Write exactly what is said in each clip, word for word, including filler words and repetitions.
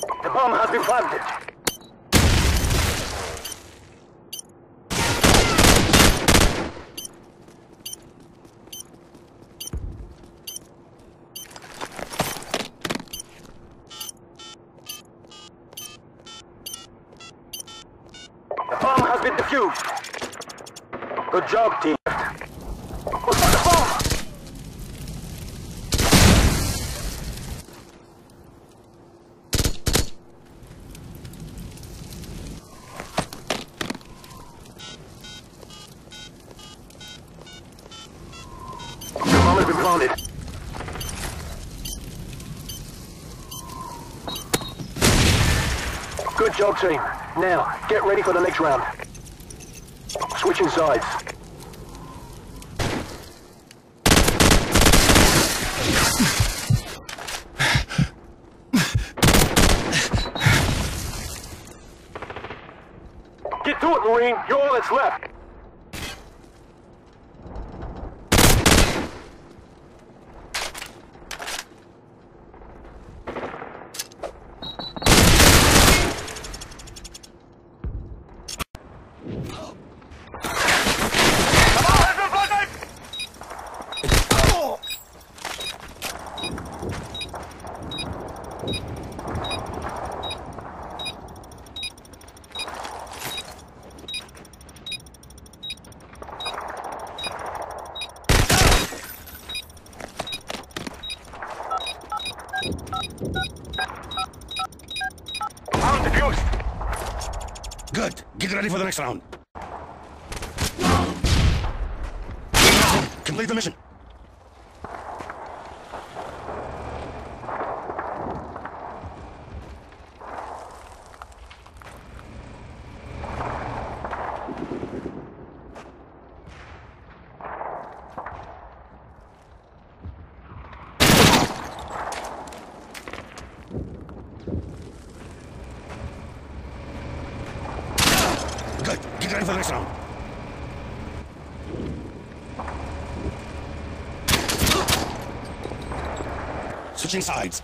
The bomb has been planted. The bomb has been defused. Good job, team. What's the bomb? The bomb has been planted. Good job, team. Now, get ready for the next round. Switching sides. Get to it, Marine. You're all that's left. Round defused. Good. Get ready for the next round. Complete the mission. Good. Get ready for the next round. Switching sides.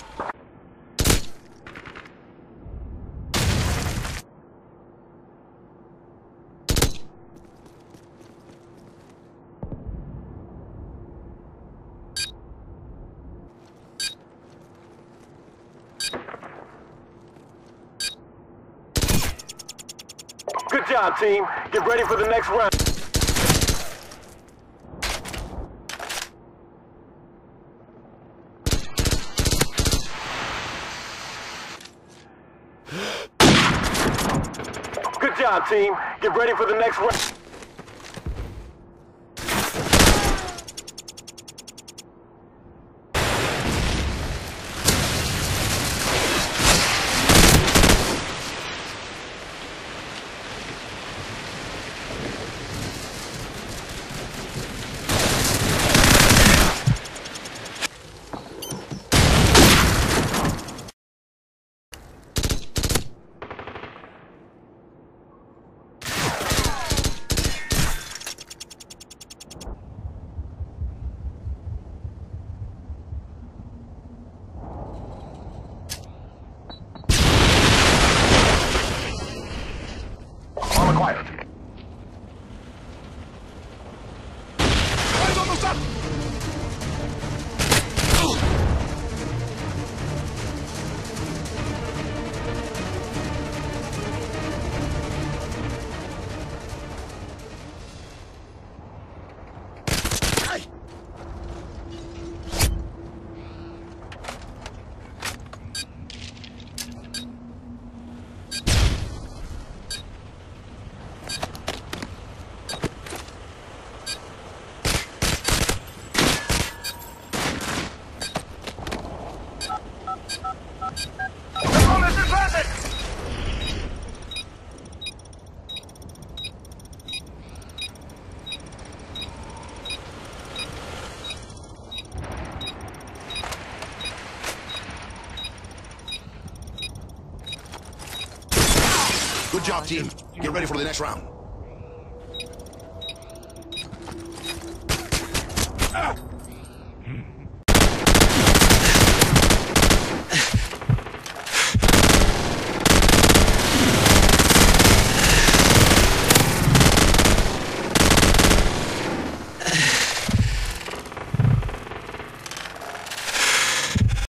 Good job, team. Get ready for the next round. Good job, team. Get ready for the next round. Quiet. Eyes almost up! Good job, team. Get ready for the next round.